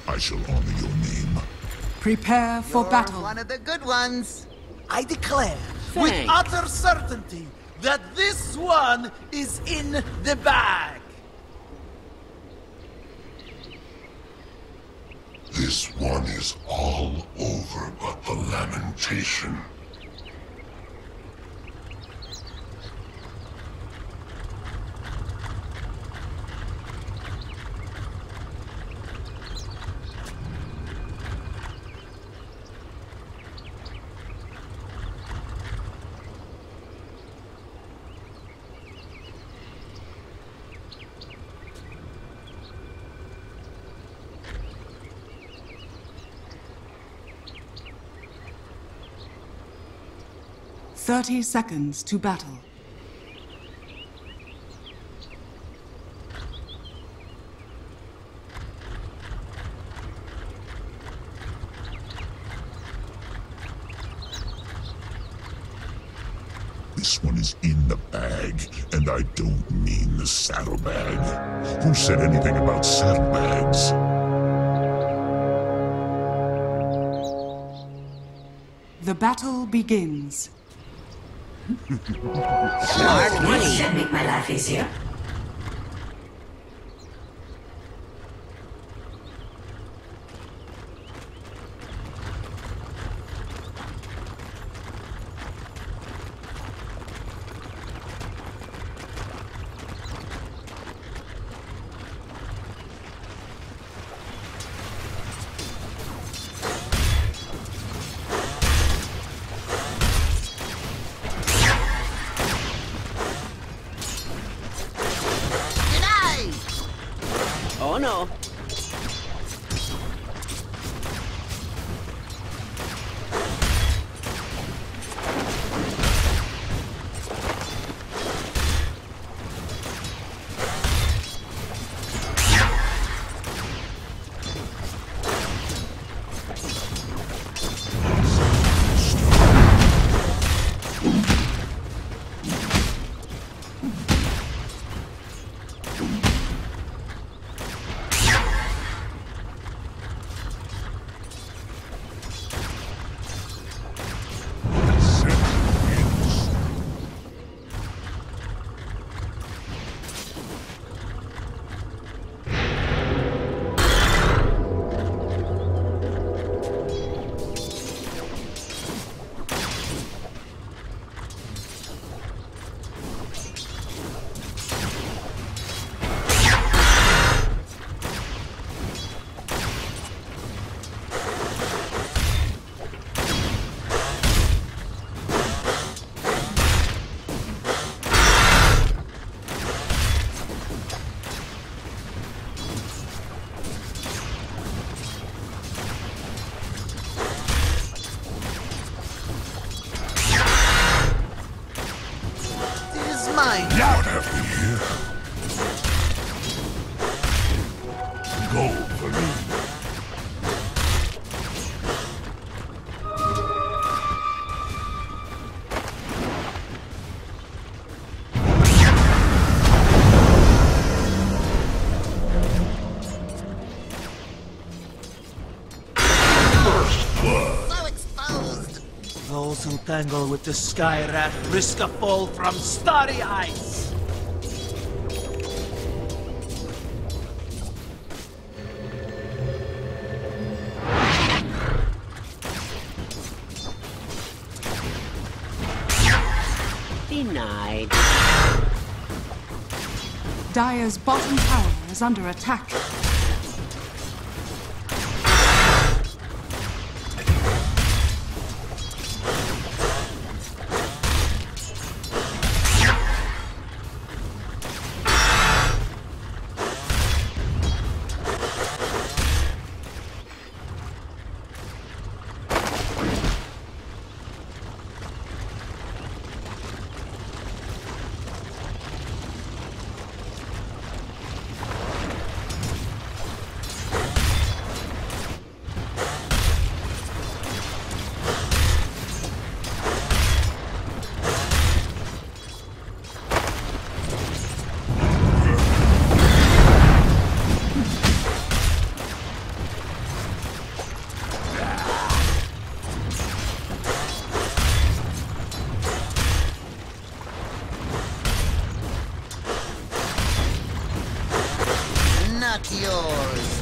I shall honor your name. Prepare for You're battle. one of the good ones. I declare With with utter certainty that this one is in the bag. This one is all over but the lamentation. "30 seconds to battle. This one is in the bag, and I don't mean the saddlebag. Who said anything about saddlebags? The battle begins. Hard money can make my life easier. Oh no. Mine. What have we here? Gold for me. First blood. So exposed. Those who tangle with the Sky Rat risk a fall from starry eyes. Denied. Dire's bottom tower is under attack. yours.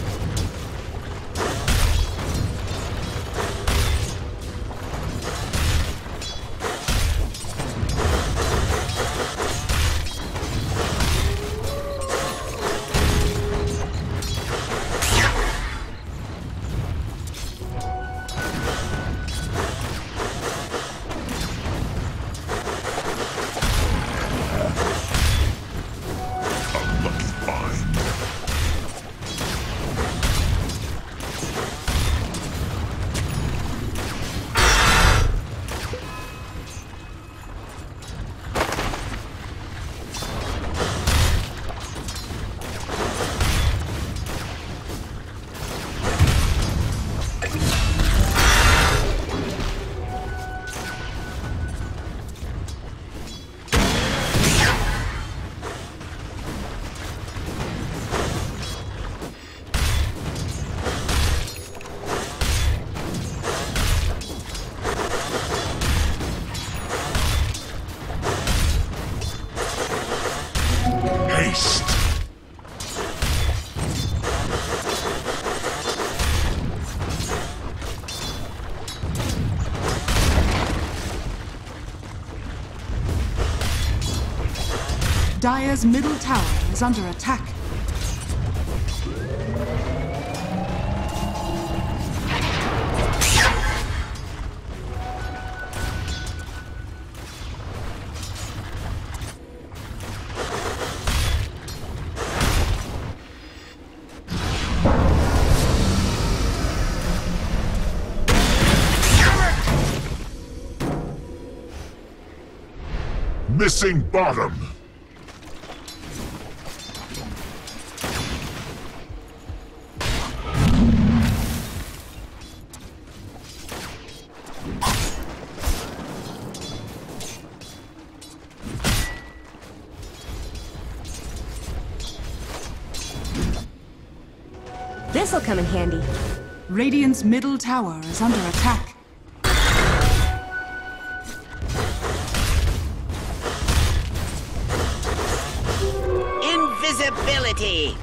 Dire's middle tower is under attack. Missing bottom. This'll come in handy. Radiant's middle tower is under attack. Invisibility!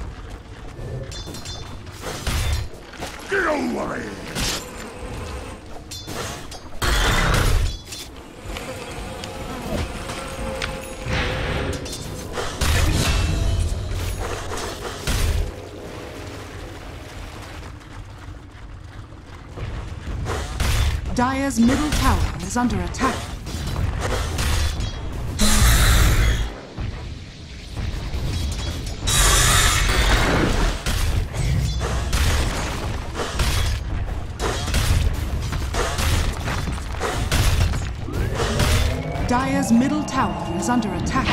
Get away! Dire's middle tower is under attack. Dire's middle tower is under attack.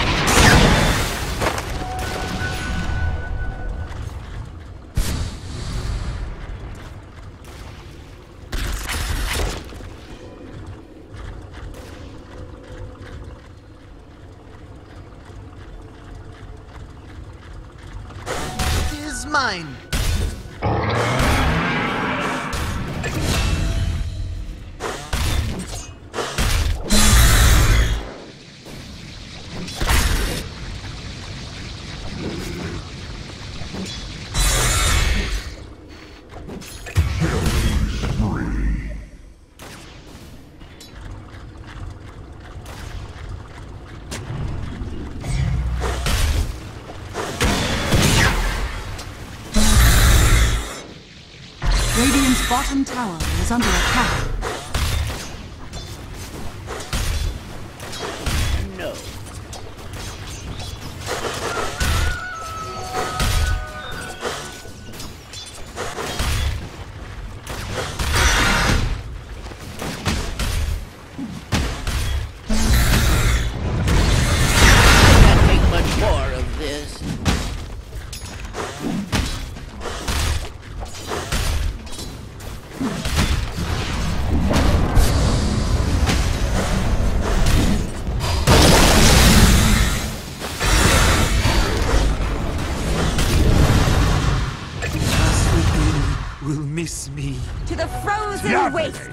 It is mine. Radiant's bottom tower is under attack. No. Can't make much more of this. Will miss me. To the frozen waste!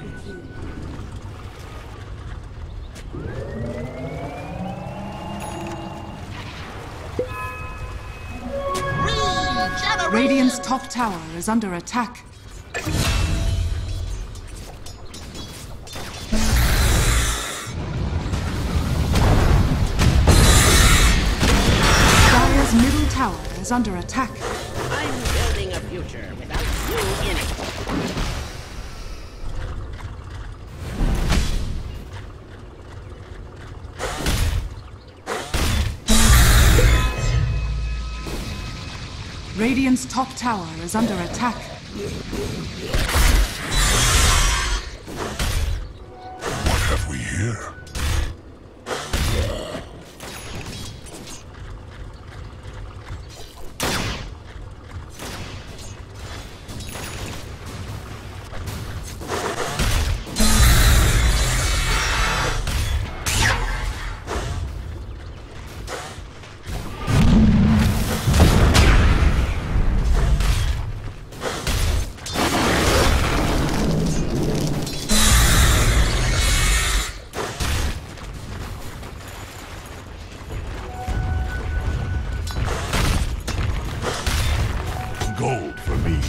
Regeneration! Radiant's top tower is under attack. Dire's middle tower is under attack. I'm building a future without you in it. Radiant's top tower is under attack. What have we here? Gold for me.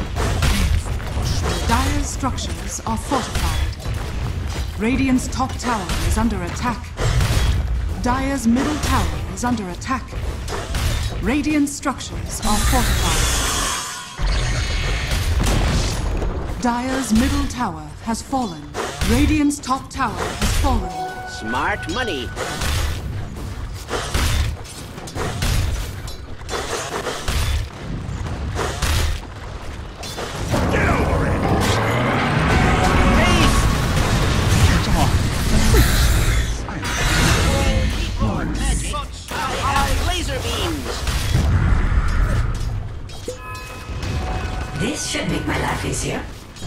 Dire's structures are fortified. Radiant's top tower is under attack. Dire's middle tower is under attack. Radiant structures are fortified. Dire's middle tower has fallen. Radiant's top tower has fallen. Smart money. Laser beams. This should make my life easier.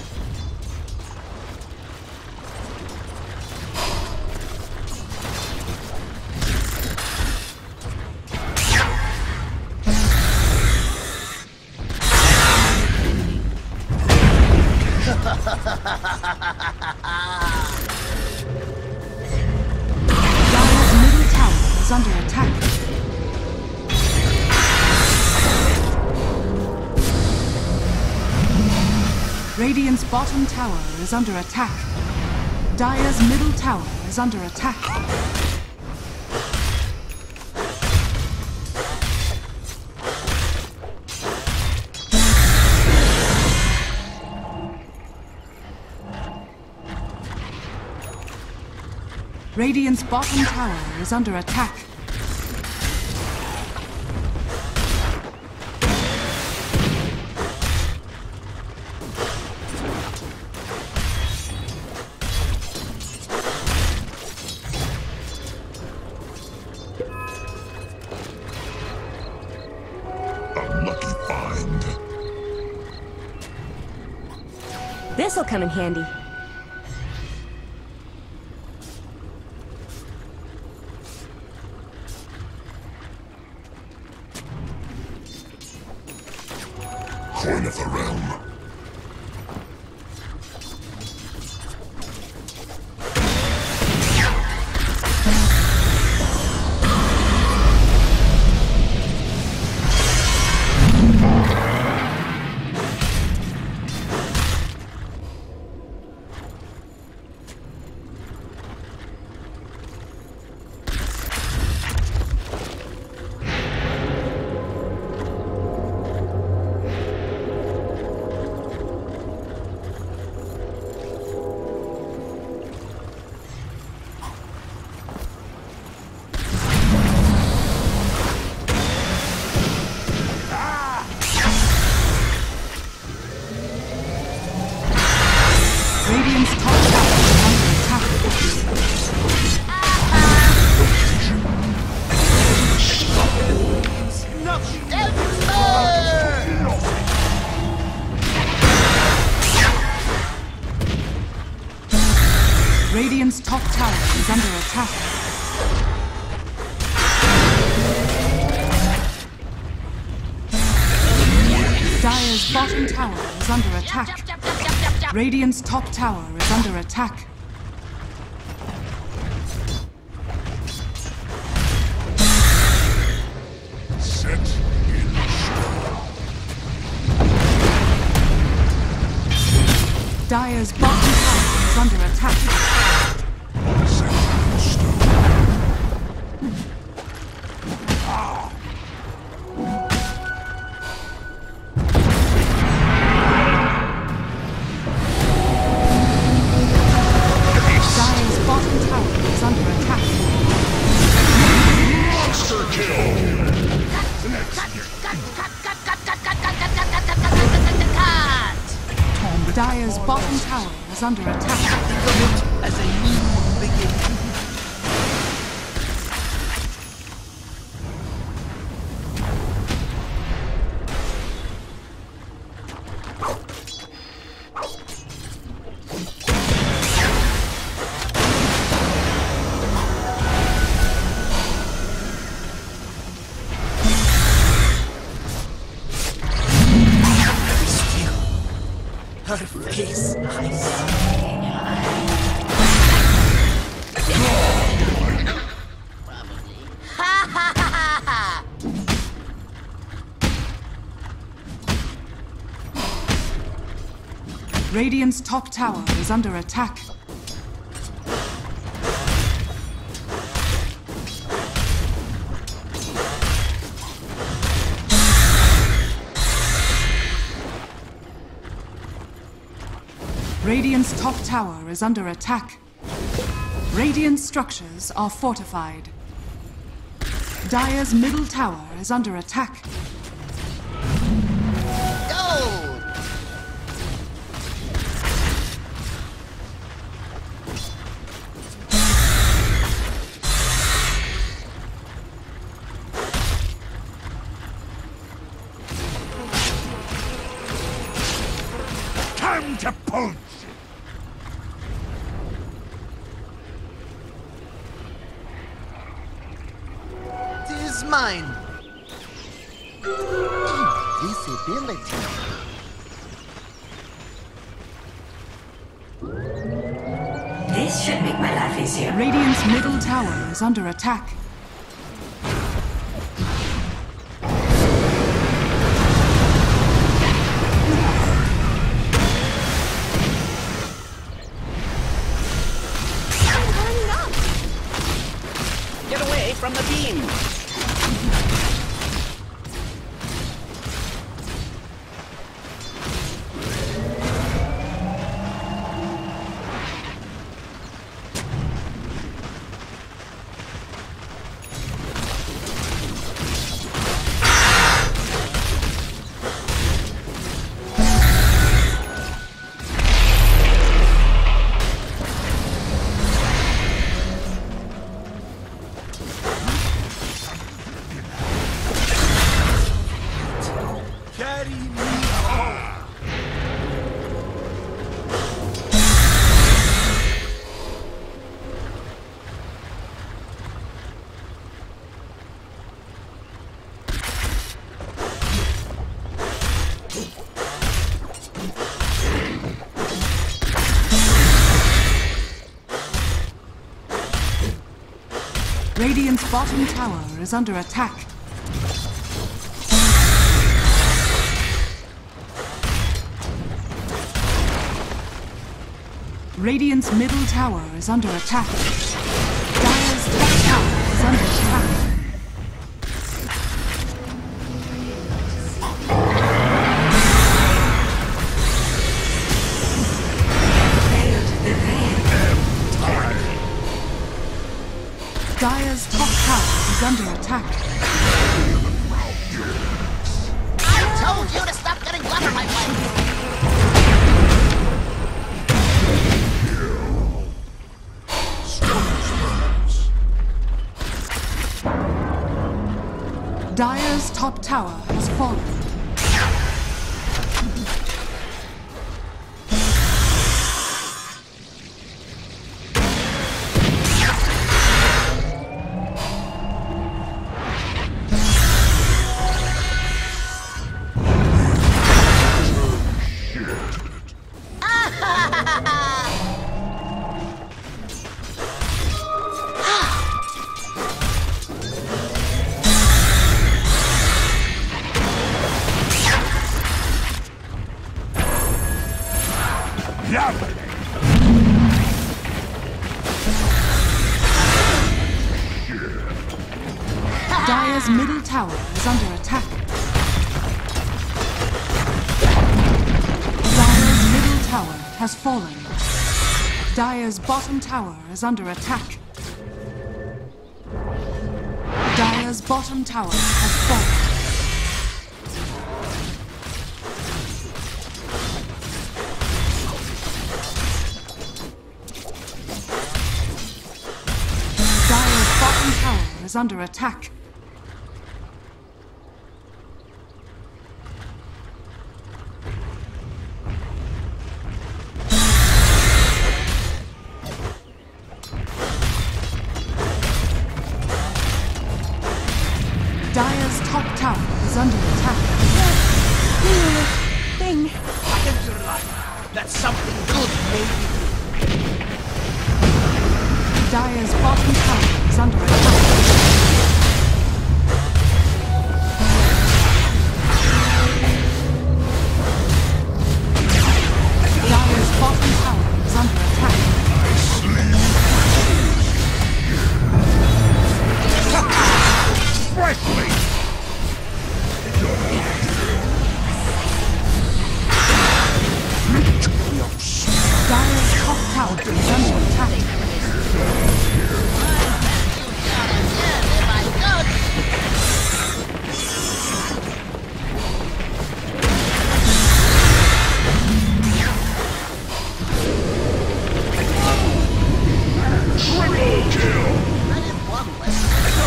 Dire's middle tower is under attack. Radiant's bottom tower is under attack. Dire's middle tower is under attack. Radiant's bottom tower is under attack. A lucky find. This'll come in handy. Coin of the realm. Radiant's top tower is under attack. Radiant's top tower is under attack. Dire's bottom tower is under attack. Radiant's top tower is under attack. Set in stone. Dire's bottom tower is under attack. Dire's bottom tower is under attack. Monster kill! Dire's bottom tower is under attack. As a new beginning. Her face ice. Radiant's top tower is under attack. Radiant's top tower is under attack. Radiant structures are fortified. Dire's middle tower is under attack. Gold! Time to punch! Tis mine. Invisibility. This should make my life easier. Radiant's middle tower is under attack. Get away from the beam! Carry me home. Radiant's bottom tower is under attack. Radiant's middle tower is under attack. Dire's top tower is under attack. Dire's top tower is under attack. I told you to stop getting blubber my way! Dire's top tower has fallen. Dire's middle tower is under attack. Dire's middle tower has fallen. Dire's bottom tower is under attack. Dire's bottom tower has fallen. Dire's bottom tower is under attack. Dire's top tower is under attack. Thing. Enter-like. That's something good, maybe. Dire's bottom tower is under attack. Dire's bottom tower is under attack. Frankly! Dire's top tower is under attack. If I could. Triple kill! I didn't want less.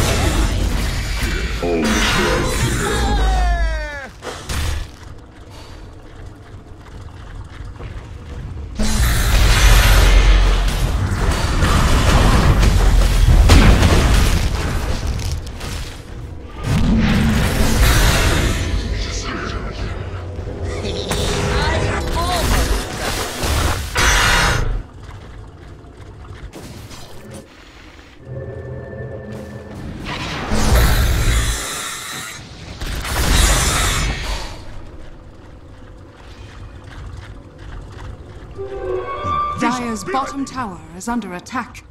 Dire's bottom tower is under attack.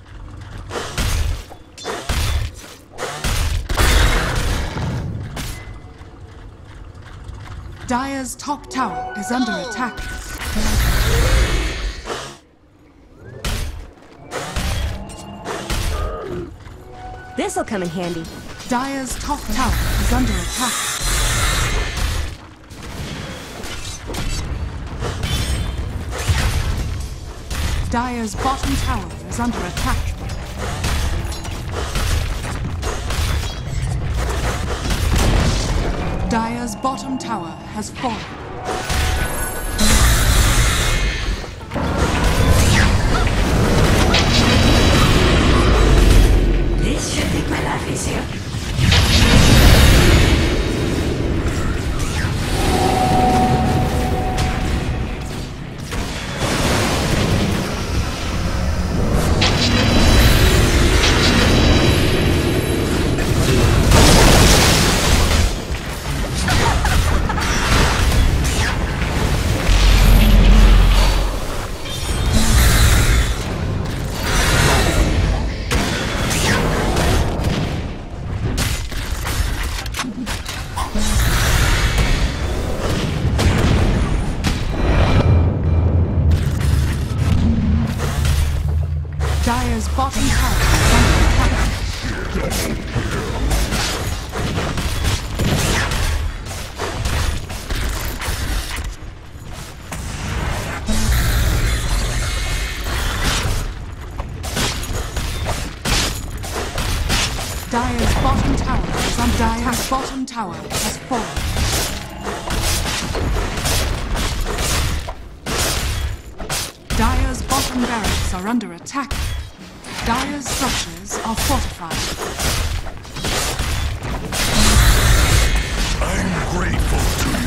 Dire's top tower is under attack. This'll come in handy. Dire's top tower is under attack. Dire's bottom tower is under attack. Dire's bottom tower has fallen. This should make my life easier. Dire's bottom tower is under attack. Dire's bottom tower is under attack. Dire's bottom tower has fallen. Dire's bottom barracks are under attack. Dire's structures are fortified. I'm grateful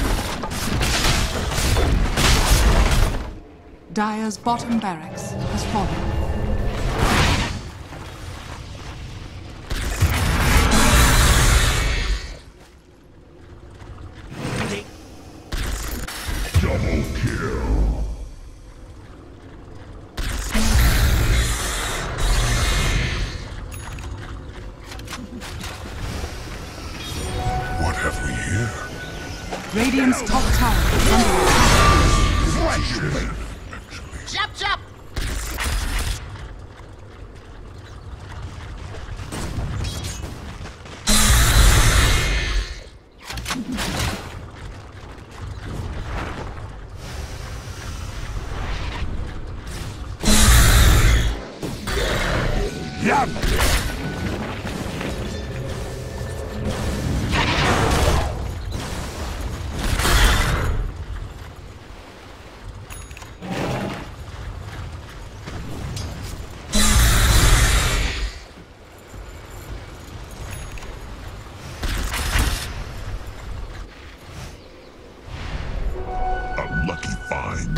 to you. Dire's bottom barracks has fallen. Double kill. Radiant's top tower is under attack. Jump, jump! A lucky find.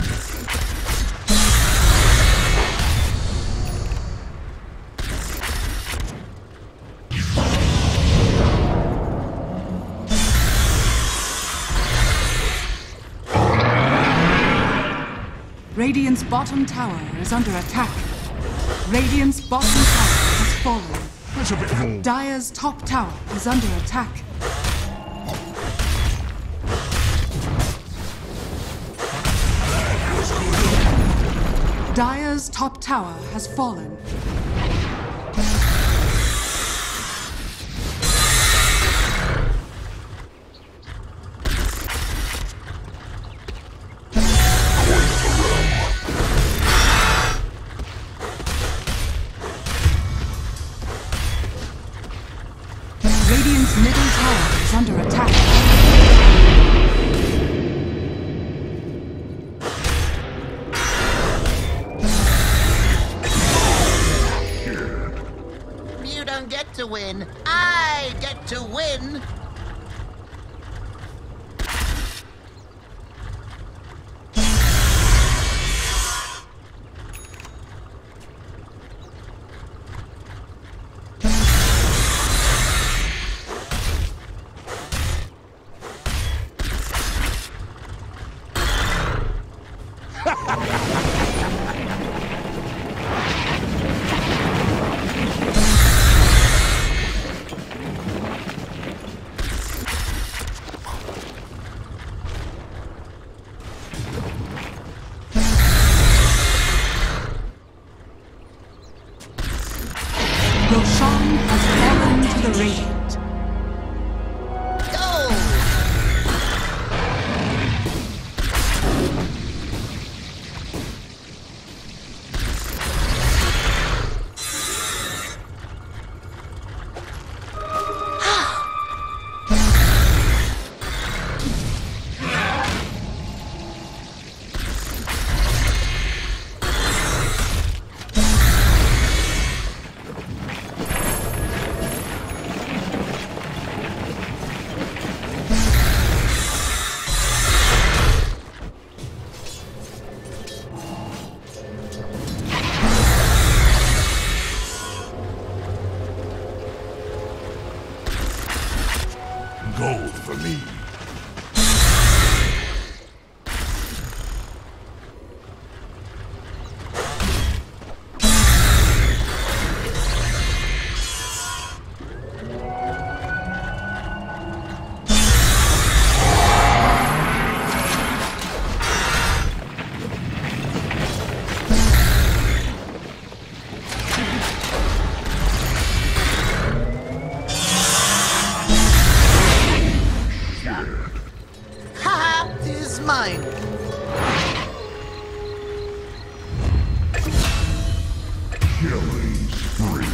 Radiant's bottom tower is under attack. Radiant's bottom tower has fallen. That's a bit of all. Dire's top tower is under attack. Dire's top tower has fallen. Radiant's middle tower is under attack. You don't get to win. I get to win. Roshan has fallen to the Radiant. Go! Gold for me. Haha, is mine. Killing spree.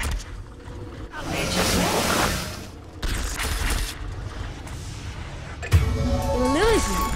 Illusion.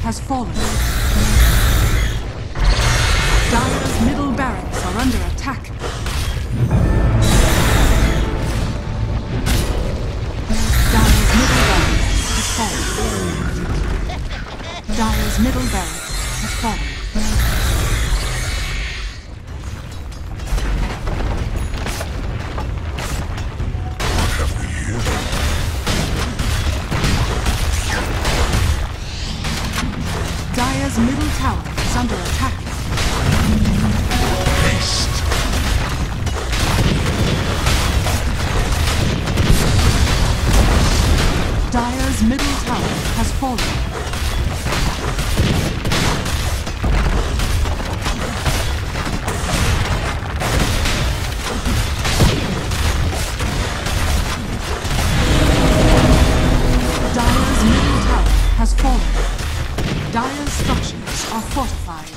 has fallen. Dire's middle barracks are under attack. Dire's middle barracks has fallen. Dire's middle barracks has fallen. Dire's middle tower is under attack. Haste. Dire's middle tower has fallen. Dire's middle tower has fallen. Dire's structures are fortified.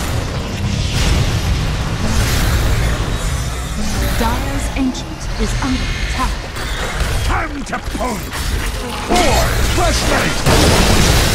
Dire's ancient is under attack. Time to punch! More flashlight!